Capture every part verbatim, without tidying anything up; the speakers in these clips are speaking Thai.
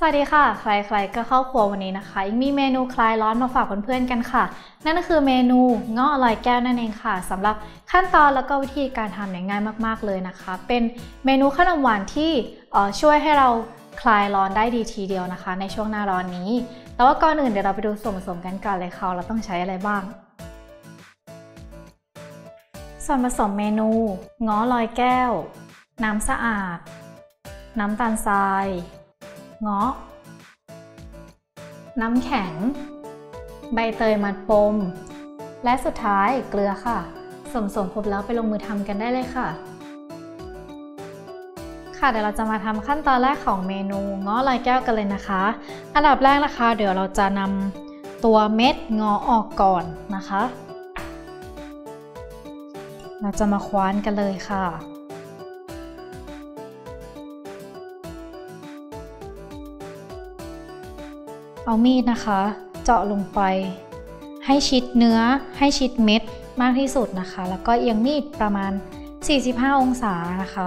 สวัสดีค่ะใครๆก็เข้าครัววันนี้นะคะยังมีเมนูคลายร้อนมาฝากเพื่อนๆกันค่ะนั่นก็คือเมนูเงาะลอยแก้วนั่นเองค่ะสำหรับขั้นตอนแล้วก็วิธีการทำเนี่ยง่ายมากๆเลยนะคะเป็นเมนูขนมหวานที่ช่วยให้เราคลายร้อนได้ดีทีเดียวนะคะในช่วงหน้าร้อนนี้แต่ว่าก่อนอื่นเดี๋ยวเราไปดูส่วนผสมกันก่อนเลยค่ะเราต้องใช้อะไรบ้างส่วนผสมเมนูเงาะลอยแก้วน้ำสะอาดน้ำตาลทรายเงาะน้ำแข็งใบเตยมัดปมและสุดท้ายเกลือค่ะส่วนผสมครบแล้วไปลงมือทำกันได้เลยค่ะค่ะเดี๋ยวเราจะมาทำขั้นตอนแรกของเมนูเงาะลอยแก้วกันเลยนะคะอันดับแรกนะคะเดี๋ยวเราจะนำตัวเม็ดเงาะออกก่อนนะคะเราจะมาคว้านกันเลยค่ะเอามีดนะคะเจาะลงไปให้ชิดเนื้อให้ชิดเม็ดมากที่สุดนะคะแล้วก็เอียงมีดประมาณสี่สิบห้าองศานะคะ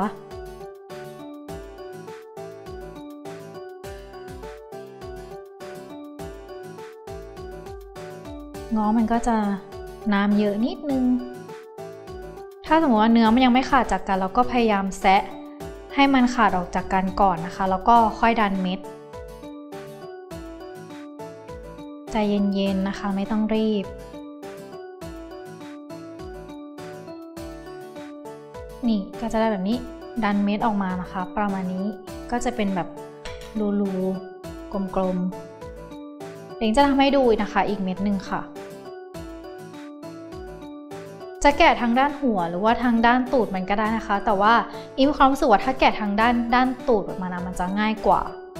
ง้อมันก็จะน้ำเยอะนิดนึงถ้าสมมติว่าเนื้อมันยังไม่ขาดจากกันเราก็พยายามแซะให้มันขาดออกจากกันก่อนนะคะแล้วก็ค่อยดันเม็ดใจเย็นๆนะคะไม่ต้องรีบนี่ก็จะได้แบบนี้ดันเม็ดออกมานะคะประมาณนี้ก็จะเป็นแบบรูๆกลมๆเดี๋ยวจะทำให้ดูนะคะอีกเม็ดหนึ่งค่ะจะแกะทางด้านหัวหรือว่าทางด้านตูดมันก็ได้นะคะแต่ว่าอีมีความรู้สึกว่าถ้าแกะทางด้านด้านตูดออกมานะมันจะง่ายกว่า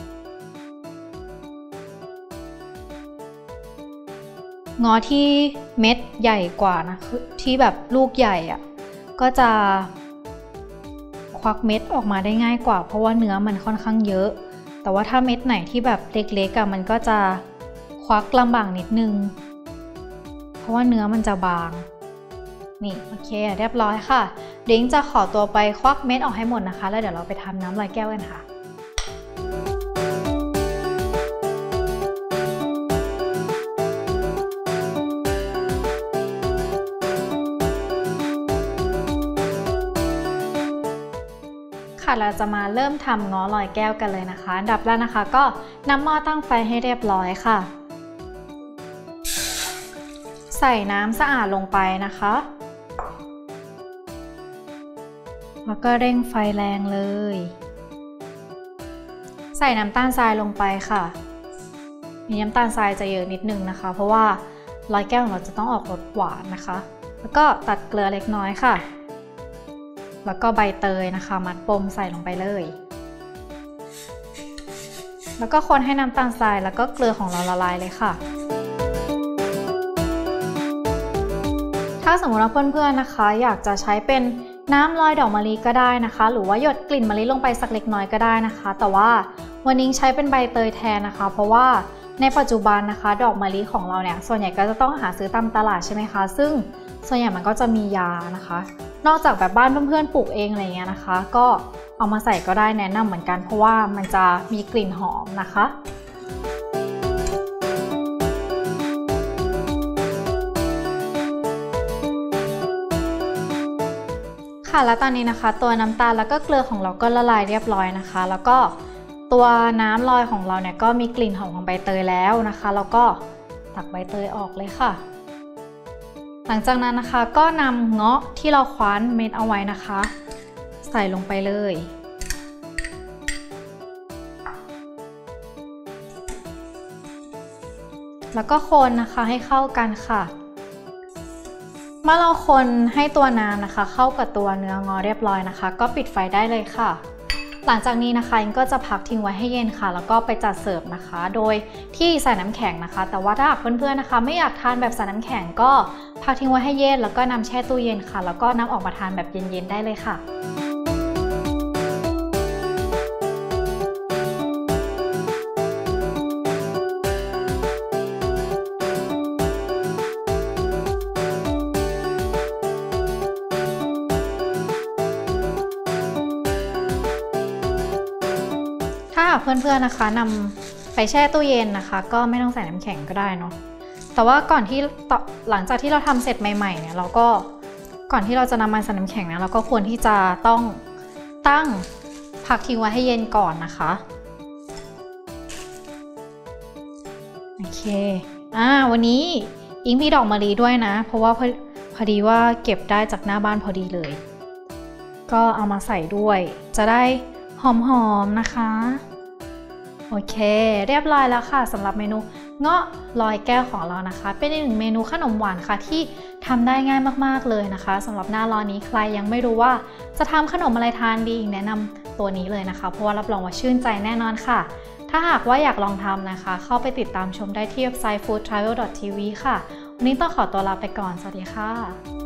งอที่เม็ดใหญ่กว่านะคือที่แบบลูกใหญ่อ่ะก็จะควักเม็ดออกมาได้ง่ายกว่าเพราะว่าเนื้อมันค่อนข้างเยอะแต่ว่าถ้าเม็ดไหนที่แบบเล็กๆอ่ะมันก็จะควักลำบากนิดนึงเพราะว่าเนื้อมันจะบางนี่โอเคเรียบร้อยค่ะเดี๋ยวจะขอตัวไปควักเม็ดออกให้หมดนะคะแล้วเดี๋ยวเราไปทำน้ำลอยแก้วกันค่ะค่ะเราจะมาเริ่มทำเงาะลอยแก้วกันเลยนะคะอันดับแรกนะคะก็นำหม้อตั้งไฟให้เรียบร้อยค่ะใส่น้ำสะอาดลงไปนะคะแล้วก็เร่งไฟแรงเลยใส่น้ำตาลทรายลงไปค่ะมีน้ำตาลทรายจะเยอะนิดนึงนะคะเพราะว่าลอยแก้วของเราจะต้องออกรสหวานนะคะแล้วก็ตัดเกลือเล็กน้อยค่ะแล้วก็ใบเตยนะคะมัดปมใส่ลงไปเลยแล้วก็คนให้น้ำตาลทรายแล้วก็เกลือของเราละลายเลยค่ะถ้าสมมติว่าเพื่อนๆนะคะอยากจะใช้เป็นน้ำลอยดอกมะลิก็ได้นะคะหรือว่าหยดกลิ่นมะลิลงไปสักเล็กน้อยก็ได้นะคะแต่ว่าวันนี้ใช้เป็นใบเตยแทนนะคะเพราะว่าในปัจจุบันนะคะดอกมะลิของเราเนี่ยส่วนใหญ่ก็จะต้องหาซื้อตามตลาดใช่ไหมคะซึ่งส่วนใหญ่มันก็จะมียานะคะนอกจากแบบบ้านเพื่อนๆปลูกเองอะไรเงี้ยนะคะก็เอามาใส่ก็ได้แนะนำเหมือนกันเพราะว่ามันจะมีกลิ่นหอมนะคะค่ะแล้วตอนนี้นะคะตัวน้ำตาลแล้วก็เกลือของเราก็ละลายเรียบร้อยนะคะแล้วก็ตัวน้ำลอยของเราเนี่ยก็มีกลิ่นหอมของใบเตยแล้วนะคะแล้วก็ตักใบเตยออกเลยค่ะหลังจากนั้นนะคะก็นำเงาะที่เราคว้านเม็ดเอาไว้นะคะใส่ลงไปเลยแล้วก็คนนะคะให้เข้ากันค่ะเมื่อเราคนให้ตัวน้ำนะคะเข้ากับตัวเนื้อเงาะเรียบร้อยนะคะก็ปิดไฟได้เลยค่ะหลังจากนี้นะคะก็จะพักทิ้งไว้ให้เย็นค่ะแล้วก็ไปจัดเสิร์ฟนะคะโดยที่ใส่น้ำแข็งนะคะแต่ว่าถ้าหากเพื่อนๆนะคะไม่อยากทานแบบใส่น้ำแข็งก็พักทิ้งไว้ให้เย็นแล้วก็นำแช่ตู้เย็นค่ะแล้วก็นำออกมาทานแบบเย็นๆได้เลยค่ะถ้าหากเพื่อนๆนะคะนำไปแช่ตู้เย็นนะคะก็ไม่ต้องใส่น้ำแข็งก็ได้เนาะแต่ว่าก่อนที่หลังจากที่เราทำเสร็จใหม่ๆเนี่ยเราก็ก่อนที่เราจะนำมาใส่น้ำแข็งเนี่ยเราก็ควรที่จะต้องตั้งพักทิ้งไว้ให้เย็นก่อนนะคะโอเคอ่าวันนี้อิงมีดอกมะลิด้วยนะเพราะว่าพอพอดีว่าเก็บได้จากหน้าบ้านพอดีเลยก็เอามาใส่ด้วยจะได้หอมๆนะคะโอเคเรียบร้อยแล้วค่ะสำหรับเมนูเงาะลอยแก้วของเรานะคะเป็นอีกหนึ่งเมนูขนมหวานค่ะที่ทำได้ง่ายมากๆเลยนะคะสำหรับหน้าร้อนนี้ใครยังไม่รู้ว่าจะทำขนมอะไรทานดีแนะนำตัวนี้เลยนะคะเพราะว่ารับรองว่าชื่นใจแน่นอนค่ะถ้าหากว่าอยากลองทำนะคะเข้าไปติดตามชมได้ที่เว็บไซต์ ฟู้ดทราเวล ดอท ที วี ค่ะวันนี้ต้องขอตัวลาไปก่อนสวัสดีค่ะ